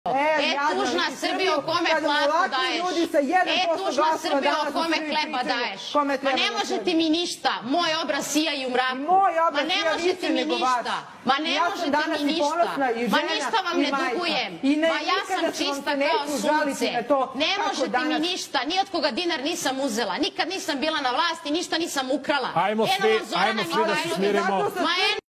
tužna Srbija o kome platu daješ. Tužna Srbija o kome kleba daješ. Ma ne možete mi ništa. Moj obraz sija i u mraku. Ma ne možete mi ništa. Ma ne možete mi ništa. Ma ništa vam ne dugujem. Ma ja sam čista kao sunce. Ne možete mi ništa. Ni od koga dinar nisam uzela. Nikad nisam bila na vlasti, ništa nisam ukrala. Ajmo svi da se smirimo.